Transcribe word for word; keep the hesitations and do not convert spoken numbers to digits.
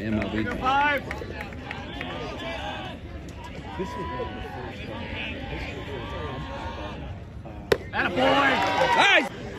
M L B. Five. This is one of the first. Uh, Attaboy! Nice!